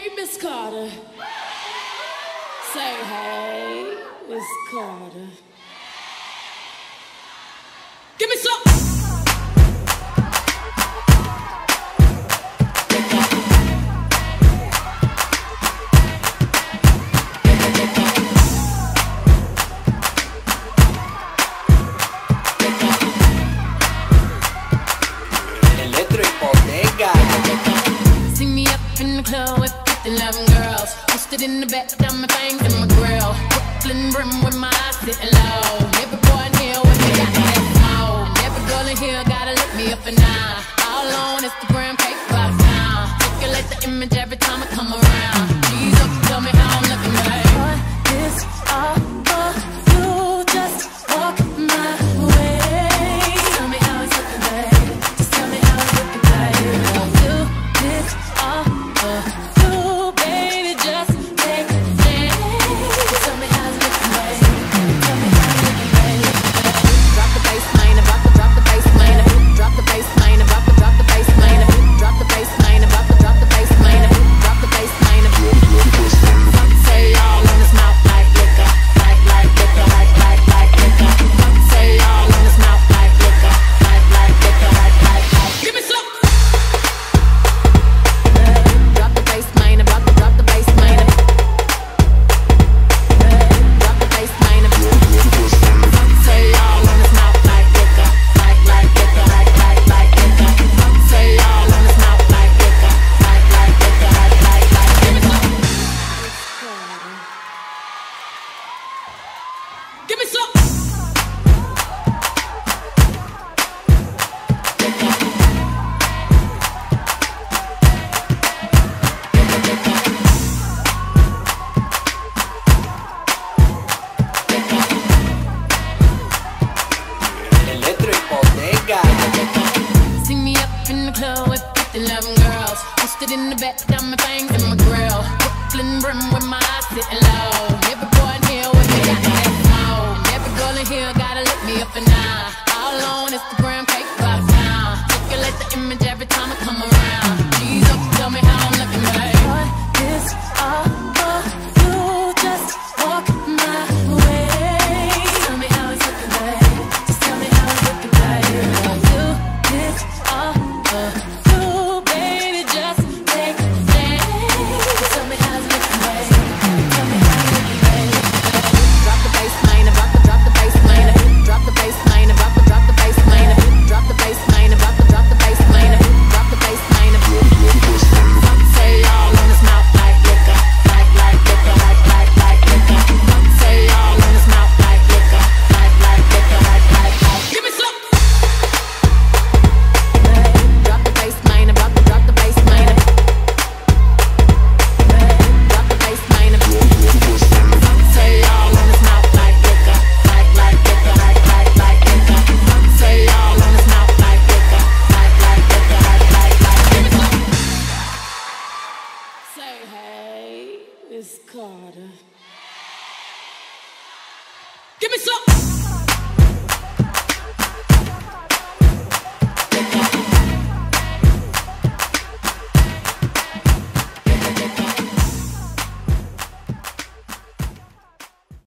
Miss Carter. Say hey, Miss Carter. Give me some. See me up in the club with 11 girls. Posted in the back, down my things in my grill. Brooklyn brim with my eyes sitting low. Every boy in here with me got that smoke. Every girl in here gotta look me up and down. All on Instagram, fake about town. Circulate the image every time I come around. Please up, tell me how I'm looking, babe. What is all for you? Just walk my way. Tell me how it's looking, babe. Just tell me how it's looking, babe. Do this all for you, baby. Just take a chance. Tell me how it's looking, babe. Tell me how it's looking, babe. Drop the bass, man, about to drop the bass, man. Drop the bass, man, about to drop the bass, man. Drop the bass, man, about to drop the bass, man. Drop the bass, man. Say all on his mouth like liquor, like liquor, like liquor. Say all on his mouth like liquor, like liquor, like. Give me some. Drop the bass, man, about to drop the bass, man. Drop the bass, man. Say all on his mouth like liquor, like liquor, like liquor. Say all on his mouth like liquor, like liquor, like. Give me some. Give me some. See me up in the club with 11 girls. Posted in the back, down my things in my grill. Brooklyn brim with my eyes sitting low. Every boy in here with me got that smoke. Every girl in here gotta look me up and down. All on Instagram, fake about town. Circulate the image every time I come around. Please up, tell me how I'm looking, babe. What is all for you? Just walk my way. Tell me how it's looking, babe. Just tell me how it's looking, babe. Do this all for you, baby. Just take a chance. Tell me how it's looking, babe. Tell me how it's looking, babe. Drop the bass, man, about to drop the bass, man. Drop the bass, man, about to drop the bass, man. Drop the bass, man, about to drop the bass, man. Drop the bass, man. Say all on his mouth like liquor, like liquor, like liquor. Say all on his mouth like liquor, like liquor, like. Give me some. Drop the bass, man, about to drop the bass, man. Drop the bass, man. Say all on his mouth like liquor, like liquor, like liquor. Say all on his mouth like liquor, like liquor, like. Give me some. Say hey, Miss Carter. Give me some.